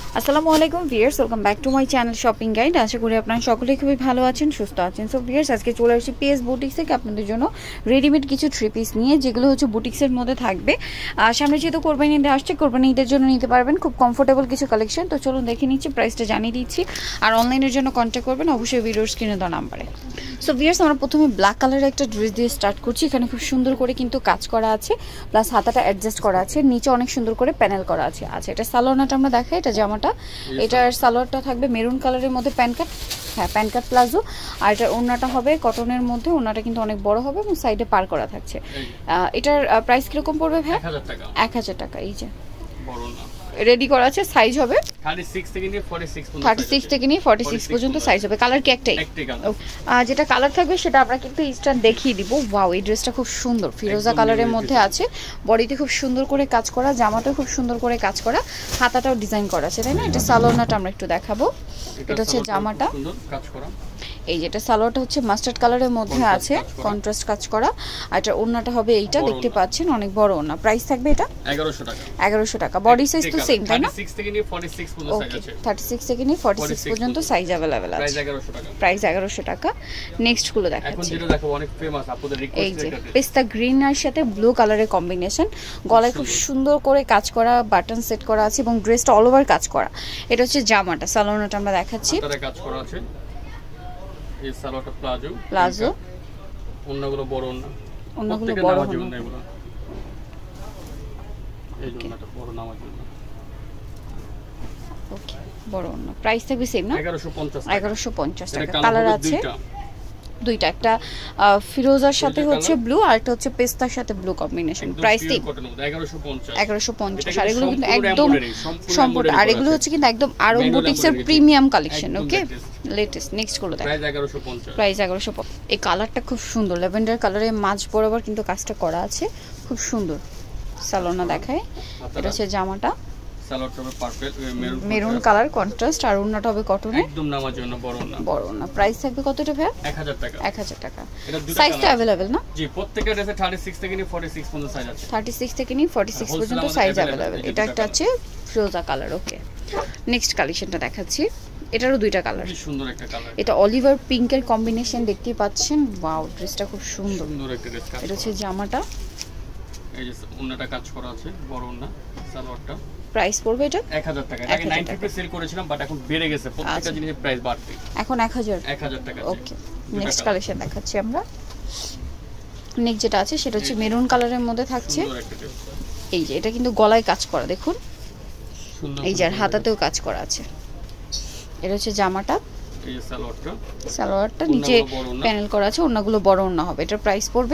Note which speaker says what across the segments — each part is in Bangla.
Speaker 1: আসসালামু আলাইকুম viewers, welcome back to my channel shopping guide. আশা করি আপনারা সকলেই খুবই ভালো আছেন, সুস্থ আছেন। সো ভিউয়ার্স, আজকে চলে আসছি পিএস বুটিক্স থেকে আপনাদের জন্য রেডিমেড কিছু থ্রি পিস নিয়ে, যেগুলো হচ্ছে বুটিক্সের মধ্যে থাকবে। সামনে যেহেতু কোরবানি ঈদ আসছে, কোরবানি ঈদের জন্য নিতে পারবেন খুব কমফোর্টেবল কিছু কালেকশন। তো চলুন দেখে নিচ্ছি, প্রাইসটা জানিয়ে দিচ্ছি। আর অনলাইনের জন্য কন্ট্যাক্ট করবেন অবশ্যই ভিডিওর স্ক্রিনে দেওয়া নাম্বারে। সো ভিউয়ার্স, আমরা প্রথমে ব্ল্যাক কালারের একটা ড্রেস দিয়ে স্টার্ট করছি। এখানে খুব সুন্দর করে কিন্তু কাজ করা আছে, প্লাস হাতাটা অ্যাডজাস্ট করা আছে, নিচে অনেক সুন্দর করে প্যানেল করা আছে। আচ্ছা, এটা সালোয়ারটা আমরা দেখাই, এটা জামাটা, এটার সালোয়ারটা থাকবে মেরুন কালারের মধ্যে প্যান্ট কাট, হ্যাঁ প্যান্ট কাট প্লাজো। আর এটার ওড়নাটা হবে কটনের মধ্যে, ওড়নাটা কিন্তু অনেক বড় হবে এবং সাইডে পার করা থাকছে। এটার প্রাইস কিরকম পড়বে ভাই? 1000 টাকা। এই যে রেডি করা আছে, সাইজ হবে 36 থেকে নিয়ে 46 পর্যন্ত সাইজ হবে। কালার কি একটাই? যেটা কালার থাকবে সেটা আমরা কিন্তু ইনস্ট্যান্ট দেখিয়ে দিব। ওয়াও, এই ড্রেসটা খুব সুন্দর, ফিরোজা কালারের মধ্যে আছে, বডিতে খুব সুন্দর করে কাজ করা, জামাটাও খুব সুন্দর করে কাজ করা, হাতাটাও ডিজাইন করা আছে, তাই না? এটা সালোয়ারটা আমরা একটু দেখাবো। এটা হচ্ছে জামাটা, এই যেটা সালোয়ারটা হচ্ছে মাস্টার্ড কালারের মধ্যে আছে, কন্ট্রাস্ট কাজ করা। আর এটা ওড়নাটা হবে এইটা, দেখতে পাচ্ছেন অনেক বড় ওড়না। প্রাইস থাকবে এটা 1100 টাকা। বডি সাইজ তো সেম, তাই না? 36 থেকে নিয়ে 46 পর্যন্ত সাইজ আছে। 36 থেকে নিয়ে 46 পর্যন্ত সাইজ अवेलेबल আছে। প্রাইস 1100 টাকা। নেক্সট গুলো দেখাচ্ছি। এখন যেটা দেখো অনেক ফেমাস, আপনাদের রিকোয়েস্ট, এই যে পেস্তা গ্রিন এর সাথে ব্লু কালারের কম্বিনেশন, গলায় খুব সুন্দর করে কাজ করা, বাটন সেট করা আছে এবং ড্রেসটা অল ওভার কাজ করা। এটা হচ্ছে জামাটা, সালোয়ারটা আমরা দেখাচ্ছি, হাতারে কাজ করা আছে। এই সালোয়ারটা প্লাজো, ওন্নাগুলো বড় ওন্না, ওন্নাগুলো বড় ওন্না, এগুলো এই ওন্নাটা বড় নামাজ ওন্না। ওকে, বড় ওন্না। প্রাইস থাকবে সেম না? 1150 টাকা। কালার আছে দুইটা, একটা ফিরোজার সাথে হচ্ছে ব্লু, আর একটা হচ্ছে পেস্তার সাথে ব্লু কম্বিনেশন। প্রাইস 1150। আর এগুলো কিন্তু একদম সম্পূর্ণ, আর এগুলো হচ্ছে কিন্তু একদম আরব বুটিক্সের premium collection. Okay, latest. Next গুলো দেখো, প্রাইস 1150। এই কালারটা খুব সুন্দর, ল্যাভেন্ডার কালারে মাঝ বরাবর কিন্তু কাজটা করা আছে, খুব সুন্দর। সালোনা দেখায়, এটা হচ্ছে জামাটা, সালোয়ারটা হবে পার্পল মেরুন কালার কন্ট্রাস্ট, আর ওড়নাটা হবে কটনের, একদম নামার জন্য বড় ওড়না। প্রাইস থাকবে কত এটা ভাই? 1000 টাকা। 1000 টাকা। সাইজটা अवेलेबल না? জি, প্রত্যেকটা ড্রেসে 36 থেকে নিয়ে 46 পর্যন্ত সাইজ আছে। 36 থেকে নিয়ে 46 পর্যন্ত সাইজ अवेलेबल। এটা একটা আছে ফিরোজা কালার। ওকে, নেক্সট কালেকশনটা দেখাচ্ছি। এটারও দুইটা কালার, খুব সুন্দর একটা কালার। এটা অলিভার পিঙ্কের কম্বিনেশন, দেখতেই পাচ্ছেন। ওয়াও, ড্রেসটা খুব সুন্দর একটা ড্রেস। এটা হচ্ছে জামাটা, এই যে ওড়নাটা কাজ করা আছে, বড় ওড়না। সালোয়ারটা প্রাইস পড়বে এটা 1000 টাকা। আগে 950 সেল করেছিলাম, বাট এখন বেড়ে গেছে, প্রত্যেকটা জিনিসের প্রাইস বাড়ছে, এখন 1000 টাকা। ওকে, নেক্সট কালেকশন দেখাচ্ছি আমরা। নেক্সট যেটা আছে সেটা হচ্ছে মেরুন কালারের মধ্যে থাকছে। এই যে এটা কিন্তু গলায় কাজ করা, দেখুন, এই যে হাতাতেও কাজ করা আছে। এটা হচ্ছে জামাটা, এই যে সালোয়ারটা নিচে প্যানেল করা আছে, ওড়নাগুলো বড় ওড়না হবে। এটার প্রাইস পড়বে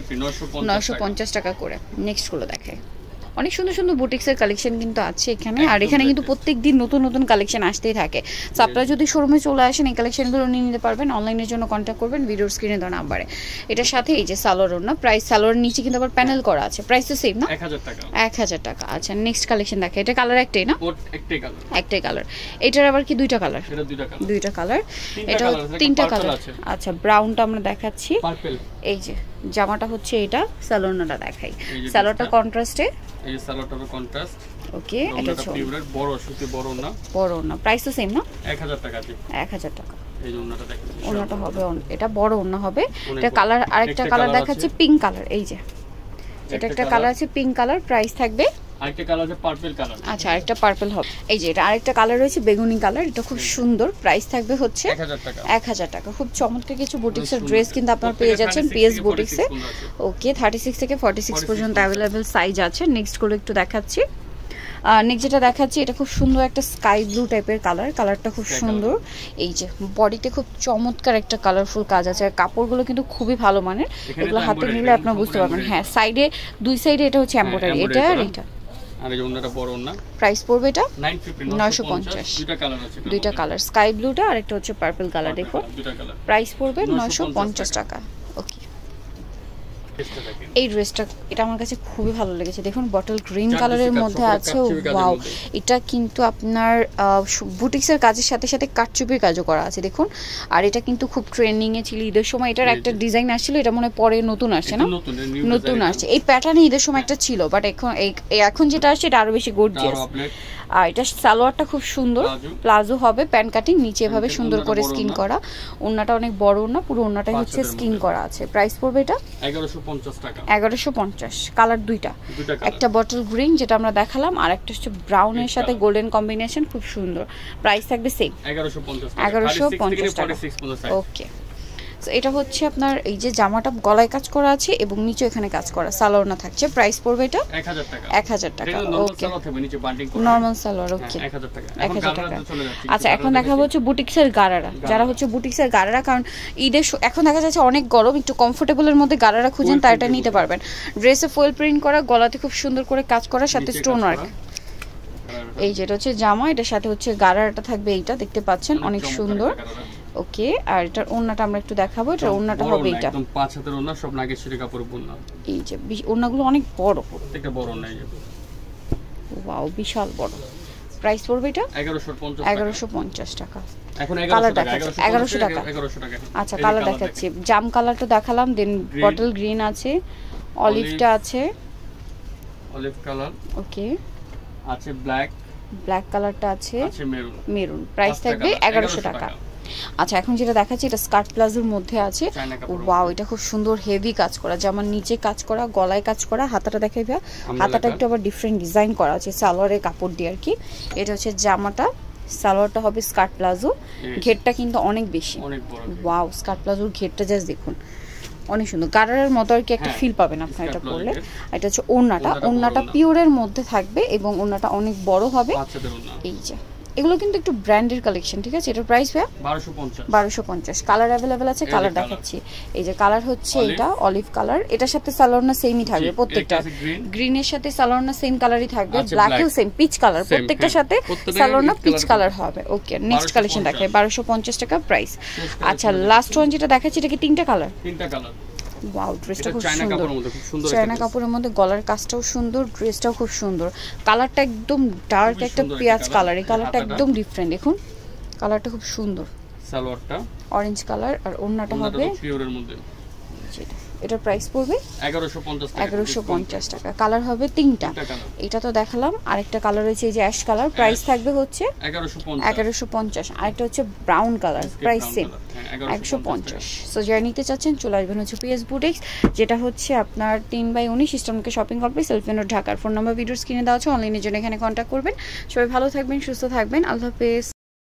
Speaker 1: 950 টাকা করে। নেক্সট গুলো দেখায়, অনেক সুন্দর সুন্দর বুটিক্সের কালেকশন কিন্তু আছে এখানে। আর এখানে কিন্তু প্রত্যেকদিন নতুন নতুন কালেকশন আসতেই থাকে। সো আপনারা যদি শোরুমে চলে আসেন, এই কালেকশনগুলো নিয়ে নিতে পারবেন। অনলাইনের জন্য কন্ট্যাক্ট করবেন ভিডিওর স্ক্রিনে দেওয়া নাম্বারে। এটার সাথে এই যে সালোয়ার ওড়না, প্রাইস সালোয়ার নিচে কিন্তু আবার প্যানেল করা আছে। প্রাইস তো সেম না? 1000 টাকা। আচ্ছা, নেক্সট কালেকশন দেখে। এটা কালার একটাই না? একটাই কালার। এটার আবার কি দুইটা কালার? দুইটা কালার। এটা তিনটা কালার। আচ্ছা, ব্রাউনটা আমরা দেখাচ্ছি। এই যে জামাটা হচ্ছে এটা, সালোয়ারটা দেখাই। সালোয়ারটা কন্ট্রাস্টে, এই সালোয়ারটা কন্ট্রাস্ট। ওকে, এটা হচ্ছে বড় সুতি বড় না। প্রাইস তো সেম না? 1000 টাকা। 1000 টাকা। এই ওন্নাটা দেখেন, ওন্নাটা হবে, এটা বড় ওন্না হবে। এটা কালার, আরেকটা কালার দেখাচ্ছি পিঙ্ক কালার। এই যে এটা একটা কালার আছে পিঙ্ক কালার। প্রাইস থাকবে, আরেকটা কালার আছে পার্পল কালার। আচ্ছা, আরেকটা পার্পল হবে। এই যে এটা আরেকটা কালার রয়েছে বেগুনি কালার, এটা খুব সুন্দর। প্রাইস থাকবে হচ্ছে 1000 টাকা। খুব চমৎকার কিছু বুটিক্সের ড্রেস কিন্তু আপনারা পেয়ে যাচ্ছেন পিএস বুটিক্সে। ওকে, 36 থেকে 46 পর্যন্ত अवेलेबल সাইজ আছে। নেক্সট গুলো একটু দেখাচ্ছি। নেক্সট যেটা দেখাচ্ছি, এটা খুব সুন্দর একটা স্কাই ব্লু টাইপের কালার। কালারটা খুব সুন্দর। এই যে বডিতে খুব চমৎকার একটা কালারফুল কাজ আছে, আর কাপড়গুলো কিন্তু খুবই ভালো মানের। এগুলো হাতে নিলে আপনারা বুঝতে পারবেন। হ্যাঁ, সাইডে দুই সাইডে এটা হচ্ছে এমব্রয়ডারি। এটা আর এটা, আর এই ওন্নাটা বড় ওন্না। প্রাইস পড়বে এটা 950। দুইটা কালার, স্কাই ব্লুটা আর একটা হচ্ছে পার্পল কালার। দেখো, প্রাইস পড়বে 950 টাকা। ওকে, এই ড্রেসটা এটা আমার কাছে খুবই ভালো লেগেছে, দেখুন বটল গ্রিন কালারের মধ্যে আছে। ওয়াও, এটা কিন্তু আপনার বুটিক্সের কাজের সাথে সাথে কাটচুপির কাজও করা আছে দেখুন। আর এটা কিন্তু খুব ট্রেন্ডিং এ ছিল ঈদের সময়, এটার একটা ডিজাইন আসছিল, এটা মনে পরে নতুন আসছে না, নতুন আসছে। এই প্যাটার্নে ঈদের সময় একটা ছিল, বাট এখন যেটা আসছে এটা আরো বেশি গর্জিয়াস। আর এটা সালোয়ারটা খুব সুন্দর, প্লাজো হবে, প্যান্ট কাটিং, নিচে এভাবে সুন্দর করে স্কিন করা। ওন্নাটা অনেক বড় ওন্না, পুরো ওন্নাটাই হচ্ছে স্কিন করা আছে। প্রাইস পড়বে এটা
Speaker 2: 1150 টাকা।
Speaker 1: 1150। কালার দুইটা, একটা বটল গ্রিন যেটা আমরা দেখালাম, আর একটা হচ্ছে ব্রাউনের সাথে গোল্ডেন কম্বিনেশন, খুব সুন্দর। প্রাইস থাকবে সেম 1150 টাকা। ওকে, সো এটা হচ্ছে আপনার এই যে জামাটা গলায় কাজ করা আছে এবং নিচে এখানে কাজ করা, সালোয়ার না থাকছে। প্রাইস পড়বে এটা
Speaker 2: 1000 টাকা।
Speaker 1: 1000 টাকা। ওকে,
Speaker 2: নরমাল
Speaker 1: সালোয়ার। ওকে,
Speaker 2: 1000 টাকা।
Speaker 1: 1000 টাকা। আচ্ছা, এখন দেখাবো হচ্ছে বুটিক্সের গারারা। যারা হচ্ছে বুটিক্সের গারারা, কারণ ঈদের এখন দেখা যাচ্ছে অনেক গরম, একটু কমফোর্টেবলের মধ্যে গারারা খুঁজেন, তাই এটা নিতে পারবেন। ড্রেসে ফয়েল প্রিন্ট করা, গলাতে খুব সুন্দর করে কাজ করা, সাথে স্টোন ওয়ার্ক। এই যেটা হচ্ছে জামা, এটার সাথে হচ্ছে গারারাটা থাকবে, এইটা দেখতে পাচ্ছেন অনেক সুন্দর। ওকে, আর এটার ওন্নাটা আমরা একটু দেখাবো। এটার ওন্নাটা হবে এটা
Speaker 2: একদম 5 হাতের ওন্না, সব নাগেশ্বরী কাপড়ের ওন্না।
Speaker 1: এই যে ওন্নাগুলো অনেক বড়,
Speaker 2: প্রত্যেকটা বড় ওন্না। এই যে
Speaker 1: ওয়াও, বিশাল বড়। প্রাইস পড়বে এটা
Speaker 2: 1150
Speaker 1: টাকা।
Speaker 2: এখন
Speaker 1: কালার দেখাচ্ছি 1100 টাকা। আচ্ছা, কালার দেখাচ্ছি। জাম কালারটা দেখালাম, দেন বটল গ্রিন আছে, অলিভটা আছে,
Speaker 2: অলিভ কালার।
Speaker 1: ওকে,
Speaker 2: আছে ব্ল্যাক
Speaker 1: কালারটা আছে, মেরুন। প্রাইস থাকবে 1100 টাকা। আচ্ছা, এখন যেটা দেখাচ্ছি এটা স্কার্ট প্লাজোর মধ্যে আছে। ওয়াও, এটা খুব সুন্দর হেভি কাজ করা, জামার নিচে কাজ করা, গলায় কাজ করা, হাতাটা দেখাই ভাই, হাতাটা একটু আবার ডিফারেন্ট ডিজাইন করা আছে সালোয়ারের কাপড় দিয়ে আর কি। এটা হচ্ছে জামাটা, সালোয়ারটা হবে স্কার্ট প্লাজো, ঘেরটা কিন্তু অনেক বেশি। ওয়াও, স্কার্ট প্লাজোর ঘেরটা জাস্ট দেখুন, অনেক সুন্দর, গারারের মতো আর কি একটা ফিল পাবেন আপনারা এটা পরলে। এটা হচ্ছে ওন্নাটা পিওরের মধ্যে থাকবে এবং ওন্নাটা অনেক বড় হবে। এই যে এগুলো কিন্তু একটু ব্র্যান্ডের কালেকশন, ঠিক আছে। এটার প্রাইস ভাই 1250। কালার अवेलेबल আছে, কালার দেখাচ্ছি। এই যে কালার হচ্ছে এটা অলিভ কালার, এটার সাথে সালোয়ার না সেমই থাকবে প্রত্যেকটা, গ্রিনের সাথে সালোয়ার না সেম কালারই থাকবে, ব্ল্যাকেও সেম পিচ কালার, প্রত্যেকটার সাথে সালোয়ার না পিচ কালার হবে। ওকে, নেক্সট কালেকশন দেখাই, 1250 টাকা প্রাইস। আচ্ছা, লাস্ট ওয়ান যেটা দেখাচ্ছি, এটা কি তিনটা কালার? ওয়াও, ড্রেসটা খুব সুন্দর, চায়না কাপড়ের মধ্যে গলার কাজটাও সুন্দর, ড্রেসটাও খুব সুন্দর। কালারটা একদম ডার্ক একটা পেঁয়াজ কালার, এই কালারটা একদম ডিফারেন্ট, দেখুন কালারটা খুব সুন্দর। সালোয়ারটা অরেঞ্জ কালার, আর ওন্নাটা হবে পিওরের মধ্যে। এটার প্রাইস পড়বে 1150 টাকা। কালার হবে তিনটা, এটা তো দেখালাম, আরেকটা কালার রয়েছে এই যে অ্যাশ কালার, প্রাইস থাকবে হচ্ছে 1150। আরেকটা হচ্ছে brown colour, price same 150। So যারা নিতে চাচ্ছেন চলে আসবেন হচ্ছে পিএস বুটিক্স, যেটা হচ্ছে আপনার 3/19 ইস্টার্নকে শপিং কমপ্লেক্স, এলিফ্যান্ট রোড, ঢাকার। ফোন নাম্বার ভিডিওর স্ক্রিনে দেওয়া আছে, অনলাইনের জন্য এখানে কন্ট্যাক্ট করবেন। সবাই ভালো থাকবেন, সুস্থ থাকবেন, আল্লাহ হাফেজ।